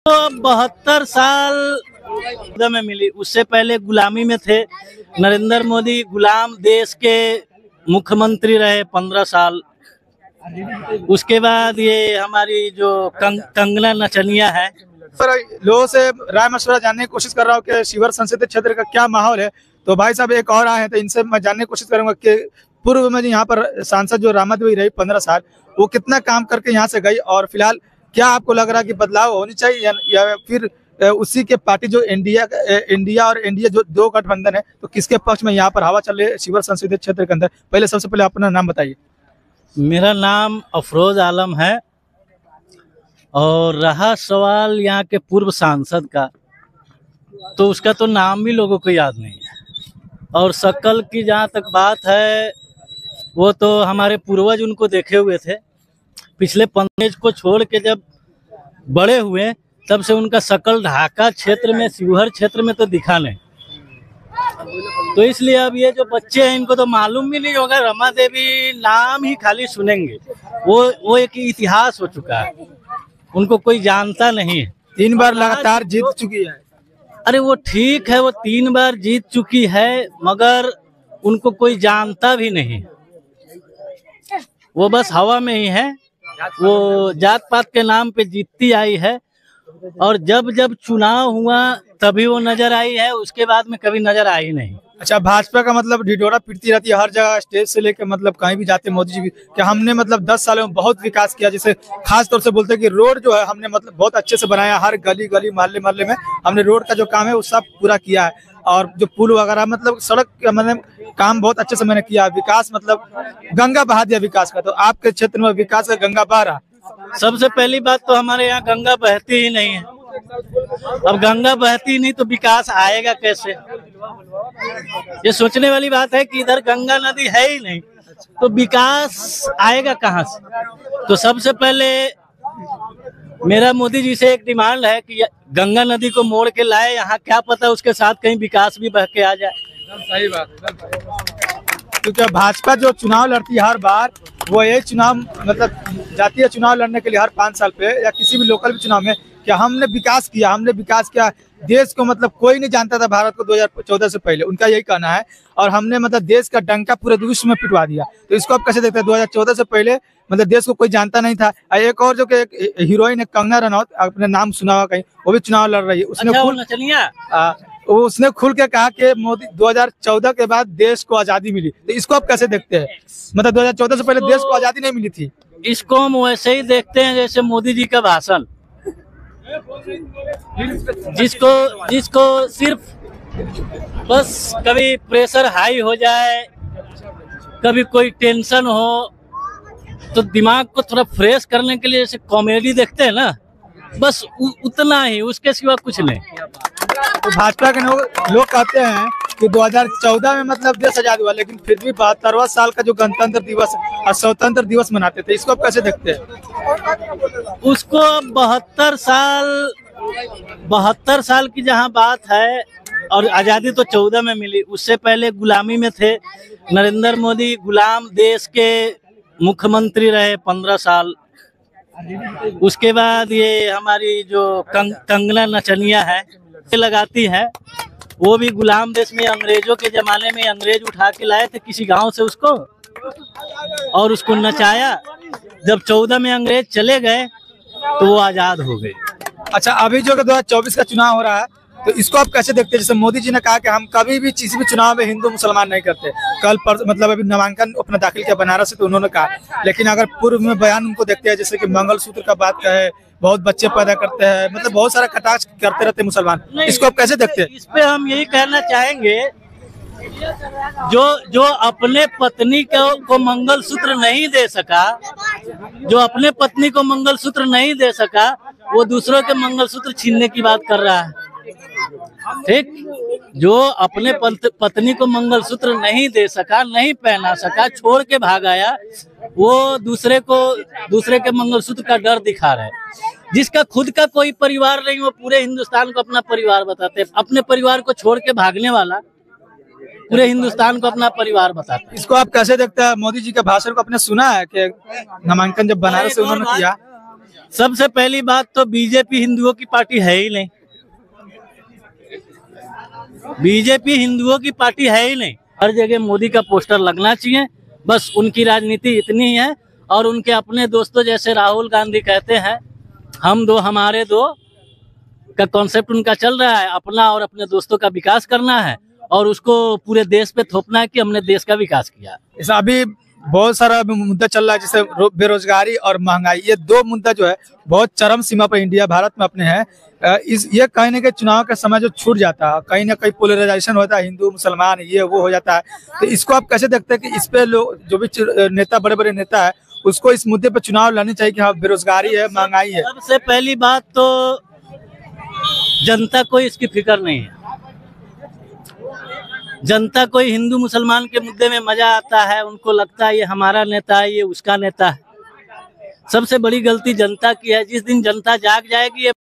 तो 72 साल में मिली, उससे पहले गुलामी में थे। नरेंद्र मोदी गुलाम देश के मुख्यमंत्री रहे 15 साल। उसके बाद ये हमारी जो कंगना नचनिया है। लोगों से राय मशवरा जानने की कोशिश कर रहा हूँ कि शिवहर संसदीय क्षेत्र का क्या माहौल है। तो भाई साहब एक और आए हैं, तो इनसे मैं जानने की कोशिश करूंगा कि पूर्व में यहाँ पर सांसद जो रामा देवी रही 15 साल, वो कितना काम करके यहाँ से गई, और फिलहाल क्या आपको लग रहा है कि बदलाव होनी चाहिए या फिर उसी के पार्टी जो इंडिया और एनडीए जो दो गठबंधन है, तो किसके पक्ष में यहाँ पर हवा चल रही है शिवहर संसदीय क्षेत्र के अंदर? पहले सबसे पहले अपना नाम बताइए। मेरा नाम अफरोज आलम है, और रहा सवाल यहाँ के पूर्व सांसद का, तो उसका तो नाम भी लोगों को याद नहीं है। और शक्ल की जहाँ तक बात है, वो तो हमारे पूर्वज उनको देखे हुए थे। पिछले 15 को छोड़ के जब बड़े हुए तब से उनका शक्ल ढाका क्षेत्र में, शिवहर क्षेत्र में तो दिखा नहीं। तो इसलिए अब ये जो बच्चे हैं, इनको तो मालूम भी नहीं होगा। रमा देवी नाम ही खाली सुनेंगे, वो एक इतिहास हो चुका है, उनको कोई जानता नहीं है। 3 बार लगातार जीत चुकी है। अरे वो ठीक है, वो 3 बार जीत चुकी है, मगर उनको कोई जानता भी नहीं। वो बस हवा में ही है, वो जात पात के नाम पे जीतती आई है। और जब जब चुनाव हुआ तभी वो नजर आई है, उसके बाद में कभी नजर आई नहीं। अच्छा, भाजपा का मतलब ढिढोरा पिटती रहती है हर जगह, स्टेज से लेकर मतलब कहीं भी जाते मोदी जी भी कि हमने मतलब 10 सालों में बहुत विकास किया। जैसे खास तौर से बोलते हैं कि रोड जो है हमने मतलब बहुत अच्छे से बनाया, हर गली गली मोहल्ले मोहल्ले में हमने रोड का जो काम है वो सब पूरा किया है। और जो पुल वगैरह मतलब सड़क का मतलब काम बहुत अच्छे से मैंने किया। विकास मतलब गंगा बहा दिया विकास का। तो आपके क्षेत्र में विकास का गंगा बह रहा? सबसे पहली बात तो हमारे यहाँ गंगा बहती ही नहीं है। अब गंगा बहती नहीं तो विकास आएगा कैसे? ये सोचने वाली बात है कि इधर गंगा नदी है ही नहीं, तो विकास आएगा कहाँ से? तो सबसे पहले मेरा मोदी जी से एक डिमांड है कि गंगा नदी को मोड़ के लाए यहाँ, क्या पता उसके साथ कहीं विकास भी बह के आ जाए। सही बात। क्योंकि भाजपा जो चुनाव लड़ती है हर बार, वो ये चुनाव मतलब जातीय चुनाव लड़ने के लिए हर 5 साल पे या किसी भी लोकल भी चुनाव में कि हमने विकास किया देश को। मतलब कोई नहीं जानता था भारत को 2014 से पहले, उनका यही कहना है। और हमने मतलब देश का डंका पूरे विश्व में पिटवा दिया। तो इसको आप कैसे देखते हैं? 2014 से पहले मतलब देश को कोई जानता नहीं था। एक और जो कि हीरोइन है कंगना रनौत, आपने नाम सुना होगा कहीं, वो भी चुनाव लड़ रही है। उसने खुल के कहा कि मोदी 2014 के बाद देश को आजादी मिली। तो इसको आप कैसे देखते हैं? मतलब 2014 से पहले देश को आजादी नहीं मिली थी। इसको हम वैसे ही देखते हैं जैसे मोदी जी का भाषण, जिसको सिर्फ बस कभी प्रेशर हाई हो जाए, कभी कोई टेंशन हो, तो दिमाग को थोड़ा फ्रेश करने के लिए जैसे कॉमेडी देखते हैं ना, बस उतना ही, उसके सिवा कुछ नहीं। तो भाजपा के लोग कहते हैं कि 2014 में मतलब देश आजाद हुआ, लेकिन फिर भी 72वां साल का जो गणतंत्र दिवस और स्वतंत्र दिवस मनाते थे, इसको आप कैसे देखते हैं? उसको 72 साल की जहां बात है, और आजादी तो 14 में मिली, उससे पहले गुलामी में थे। नरेंद्र मोदी गुलाम देश के मुख्यमंत्री रहे 15 साल। उसके बाद ये हमारी जो कंगना नचनिया है लगाती है, वो भी गुलाम देश में अंग्रेजों के जमाने में अंग्रेज उठा के लाए थे किसी गांव से उसको, और उसको नचाया। जब 14 में अंग्रेज चले गए तो वो आजाद हो गए। अच्छा, अभी जो 2024 का चुनाव हो रहा है, तो इसको आप कैसे देखते हैं? जैसे मोदी जी ने कहा कि हम कभी भी किसी भी चुनाव में हिंदू मुसलमान नहीं करते। कल पर मतलब अभी नामांकन अपना दाखिल किया बनारस से, तो उन्होंने कहा। लेकिन अगर पूर्व में बयान उनको देखते हैं, जैसे कि मंगलसूत्र का बात कहे, बहुत बच्चे पैदा करते हैं, मतलब बहुत सारा कटाक्ष करते रहते मुसलमान, इसको आप कैसे देखते हैं? इस पे हम यही कहना चाहेंगे, जो अपने पत्नी को मंगलसूत्र नहीं दे सका, जो अपने पत्नी को मंगलसूत्र नहीं दे सका, वो दूसरों के मंगलसूत्र छीनने की बात कर रहा है। ठीक, जो अपने पत्नी को मंगलसूत्र नहीं दे सका, नहीं पहना सका, छोड़ के भाग आया, वो दूसरे के मंगलसूत्र का डर दिखा रहा है। जिसका खुद का कोई परिवार नहीं, वो पूरे हिंदुस्तान को अपना परिवार बताते हैं। अपने परिवार को छोड़ के भागने वाला पूरे हिंदुस्तान को अपना परिवार बताते हैं। इसको आप कैसे देखते हैं? मोदी जी के भाषण को आपने सुना है कि नामांकन जब बनारस से उन्होंने किया? सबसे पहली बात तो बीजेपी हिंदुओं की पार्टी है ही नहीं। बीजेपी हिंदुओं की पार्टी है ही नहीं। हर जगह मोदी का पोस्टर लगना चाहिए, बस उनकी राजनीति इतनी ही है। और उनके अपने दोस्तों जैसे राहुल गांधी कहते हैं हम दो हमारे दो का कॉन्सेप्ट उनका चल रहा है। अपना और अपने दोस्तों का विकास करना है और उसको पूरे देश पे थोपना है कि हमने देश का विकास किया। ऐसा अभी बहुत सारा मुद्दा चल रहा है, जैसे बेरोजगारी और महंगाई। ये दो मुद्दा जो है बहुत चरम सीमा पर इंडिया भारत में अपने हैं। ये कहीं ना कहीं चुनाव का समय जो छूट जाता है, कहीं ना कहीं पोलराइजेशन होता है, हिंदू मुसलमान ये वो हो जाता है। तो इसको आप कैसे देखते हैं कि इस पे लोग जो भी नेता बड़े बड़े नेता है उसको इस मुद्दे पर चुनाव लड़नी चाहिए कि हाँ बेरोजगारी है, महंगाई है? सबसे पहली बात तो जनता को इसकी फिक्र नहीं है। जनता को हिंदू मुसलमान के मुद्दे में मजा आता है, उनको लगता है ये हमारा नेता है, ये उसका नेता है। सबसे बड़ी गलती जनता की है। जिस दिन जनता जाग जाएगी